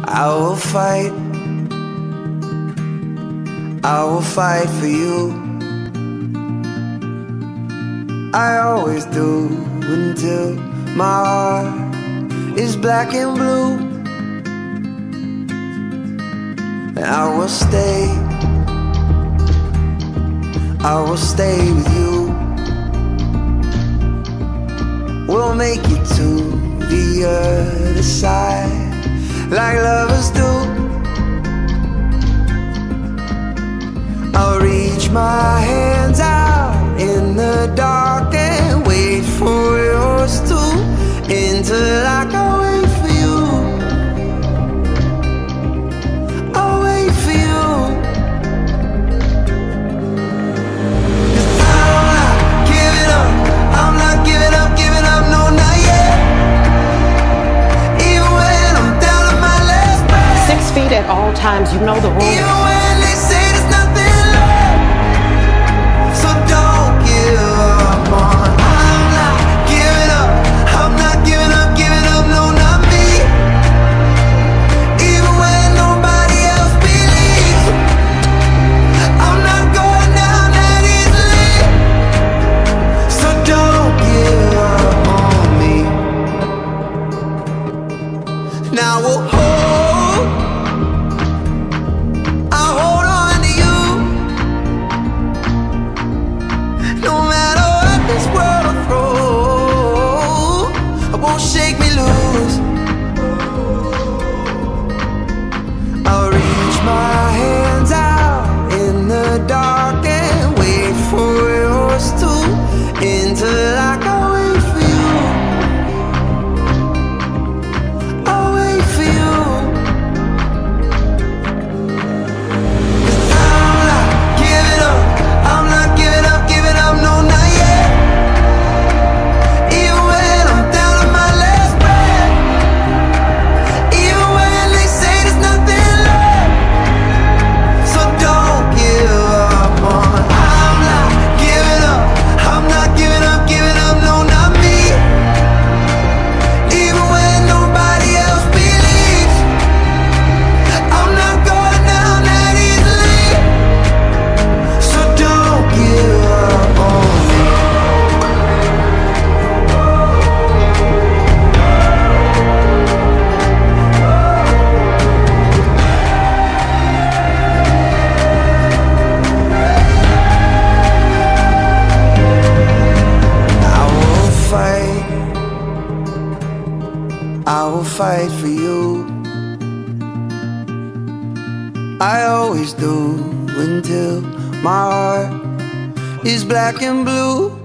I will fight, I will fight for you. I always do until my heart is black and blue. And I will stay with you. We'll make it to the other side like lovers do. I'll reach my hands out in the dark and wait for yours to until I can wait for you. I'll wait for you. 'Cause I'm not giving up, I'm not giving up, no, not yet. Even when I'm down to my last breath. 6 feet at all times, you know the rules. Even when they say there's nothing left, so don't give up on. I'm not giving up, I'm not giving up, no, not me. Even when nobody else believes, I'm not going down that easily. So don't give up on me. Now we'll I'll hold on to you. No matter what this world will throw, it won't shake me loose. I'll reach my hands out in the dark and wait for yours to until I can wait for you. I'll wait for you. I will fight for you. I always do until my heart is black and blue.